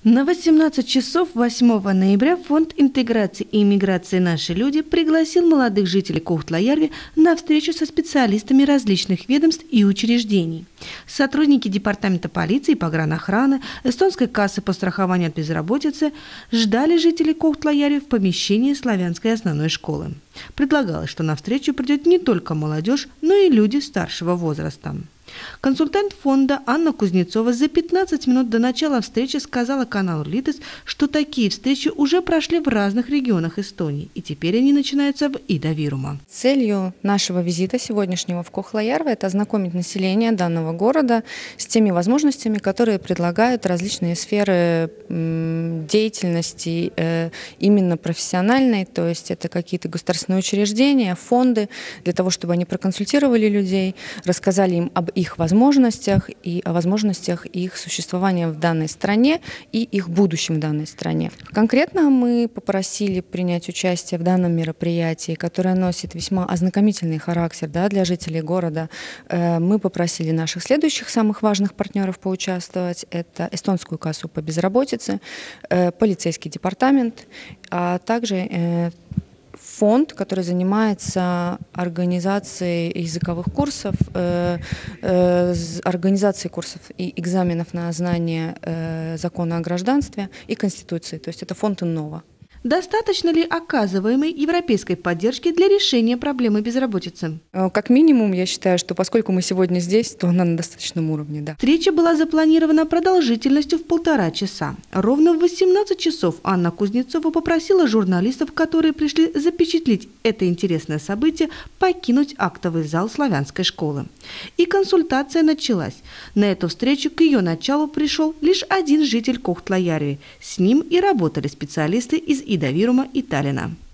На 18 часов 8 ноября Фонд интеграции и иммиграции «Наши люди» пригласил молодых жителей Кохтла-Ярви на встречу со специалистами различных ведомств и учреждений. Сотрудники Департамента полиции и погранохраны, Эстонской кассы по страхованию от безработицы ждали жителей Кохтла-Ярви в помещении славянской основной школы. Предлагалось, что на встречу придет не только молодежь, но и люди старшего возраста. Консультант фонда Анна Кузнецова за 15 минут до начала встречи сказала каналу «Литос», что такие встречи уже прошли в разных регионах Эстонии, и теперь они начинаются в Ида-Вирума. Целью нашего визита сегодняшнего в Кохтла-Ярви – это ознакомить население данного города с теми возможностями, которые предлагают различные сферы деятельности, именно профессиональной, то есть это какие-то государственные учреждения, фонды, для того, чтобы они проконсультировали людей, рассказали им об их возможностях и о возможностях их существования в данной стране и их будущем в данной стране. Конкретно мы попросили принять участие в данном мероприятии, которое носит весьма ознакомительный характер для жителей города. Мы попросили наших следующих самых важных партнеров поучаствовать. Это Эстонскую кассу по безработице, полицейский департамент, а также фонд, который занимается организацией языковых курсов, организацией курсов и экзаменов на знание закона о гражданстве и Конституции. То есть это фонд Иннова. Достаточно ли оказываемой европейской поддержки для решения проблемы безработицы? Как минимум, я считаю, что поскольку мы сегодня здесь, то она на достаточном уровне, да. Встреча была запланирована продолжительностью в 1,5 часа. Ровно в 18 часов Анна Кузнецова попросила журналистов, которые пришли запечатлеть это интересное событие, покинуть актовый зал славянской школы. И консультация началась. На эту встречу к ее началу пришел лишь один житель Кохтла-Ярви. С ним и работали специалисты из Ида-Вирума и Таллина.